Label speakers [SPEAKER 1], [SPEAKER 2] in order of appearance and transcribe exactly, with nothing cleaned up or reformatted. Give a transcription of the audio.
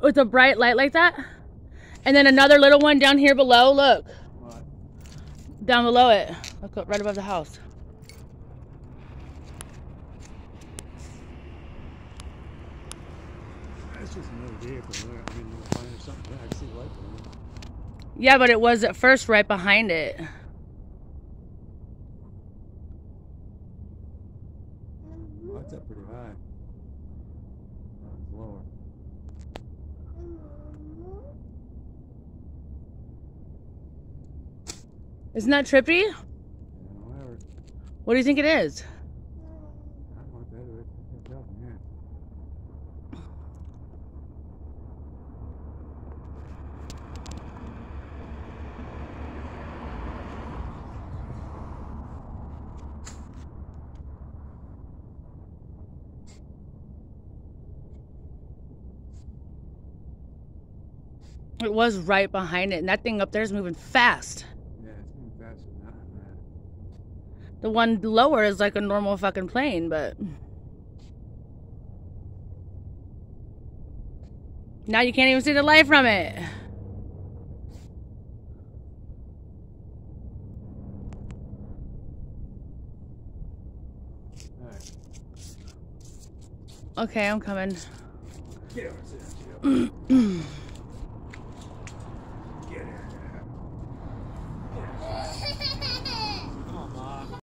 [SPEAKER 1] With a bright light like that? And then another little one down here below, look.
[SPEAKER 2] What?
[SPEAKER 1] Down below it. Look up right above the house.
[SPEAKER 2] That's just another vehicle. I mean, we'll find something. I see light bulb.
[SPEAKER 1] Yeah, but it was at first right behind it.
[SPEAKER 2] Oh, that's up pretty high. That's lower.
[SPEAKER 1] Isn't that trippy?
[SPEAKER 2] Yeah, whatever.
[SPEAKER 1] What do you think it is?
[SPEAKER 2] I don't want that. It's nothing here.
[SPEAKER 1] It was right behind it, and that thing up there is moving fast.
[SPEAKER 2] Yeah, it's moving faster than that, man.
[SPEAKER 1] The one lower is like a normal fucking plane, but now you can't even see the light from it.
[SPEAKER 2] All right.
[SPEAKER 1] Okay, I'm coming.
[SPEAKER 2] Get over there.